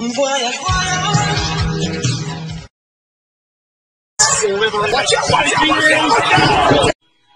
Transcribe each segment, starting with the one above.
Voyage, watch out!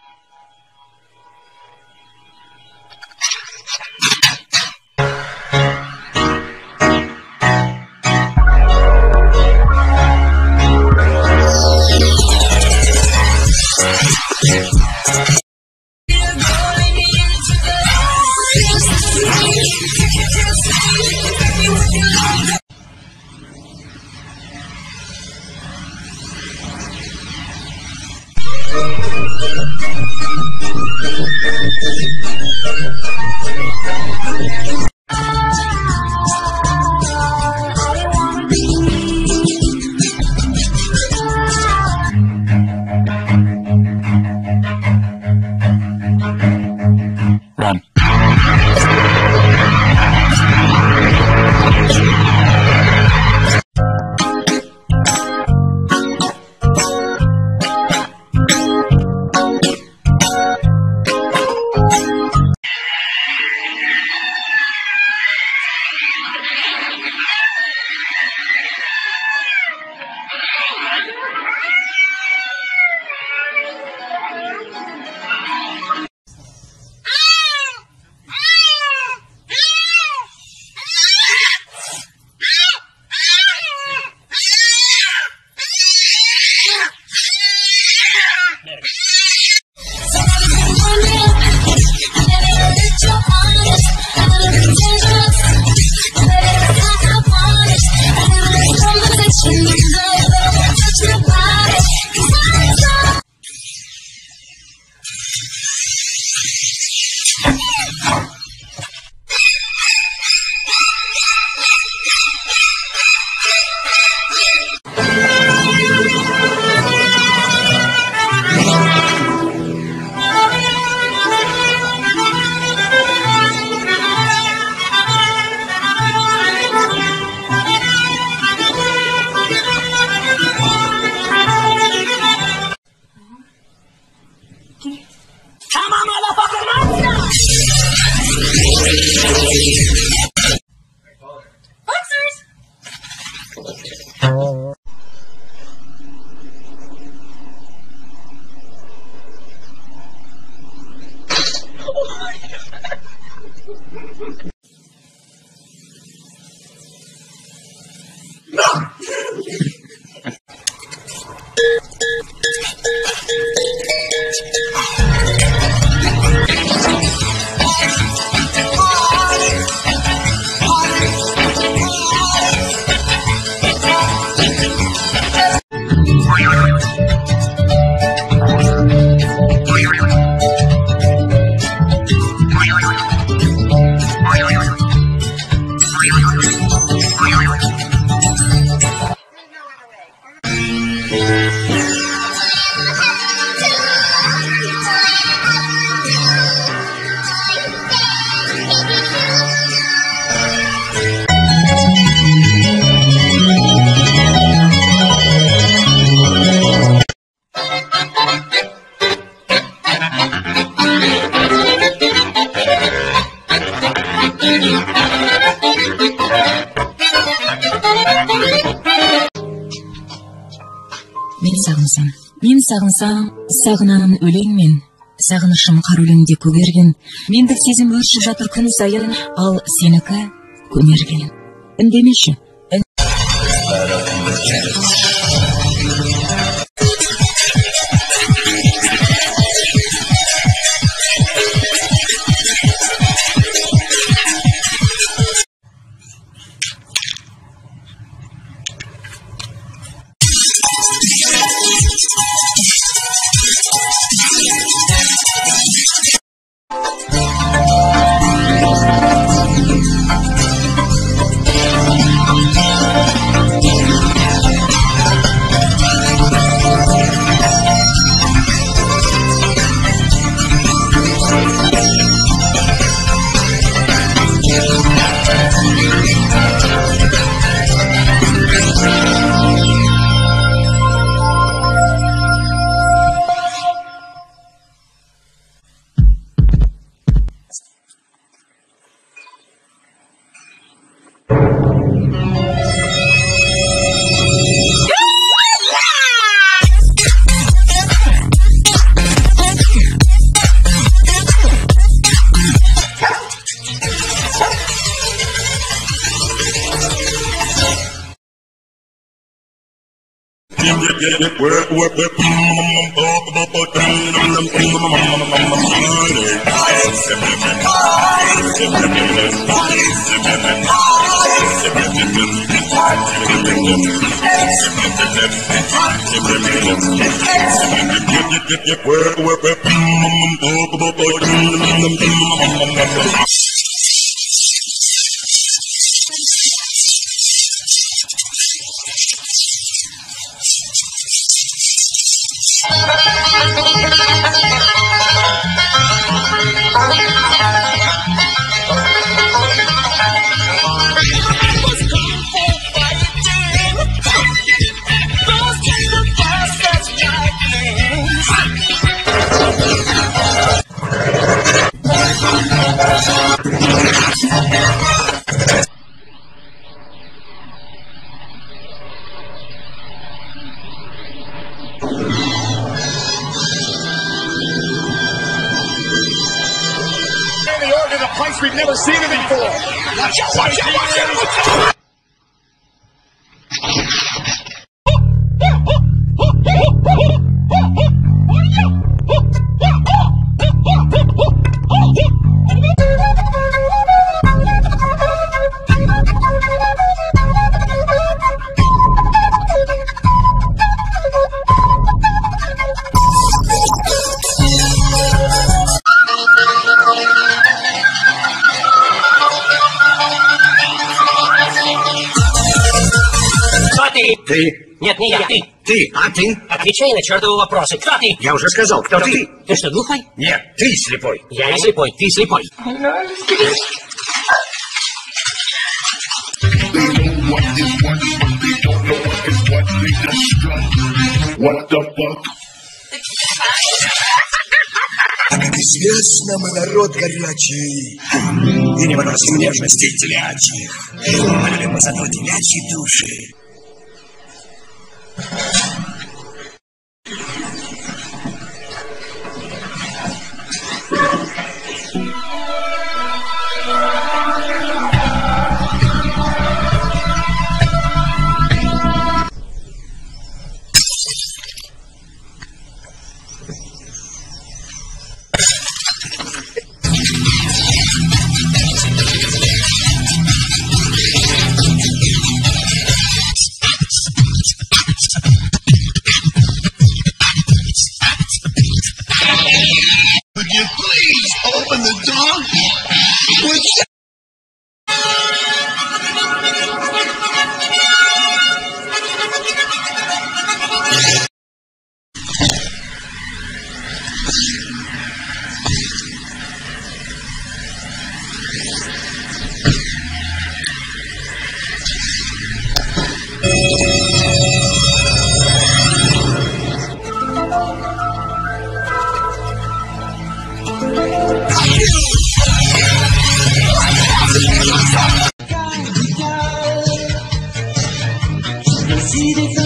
Run. Мен сағынсам, сағынамын өлеңмен. Сағынышым қар өлеңде көгерген. Мендік сезім өршіп жатыр күн сайын, ал сенікі көнерген. Үндемеші. Place we've never seen it before. Watch out, watch out, watch out, watch out. Ты? Нет, не я, ты. Ты, а ты? Отвечай на чертовы вопросы. Кто ты? Я уже сказал, кто ты? Ты что, глухой? Нет, ты слепой. Я не слепой, ты слепой. What the fuck? А как известно, мы народ горячий, и не выносим нежности телячьих. Мы любим зато телячьи души. Would you please open the door? Would you? See the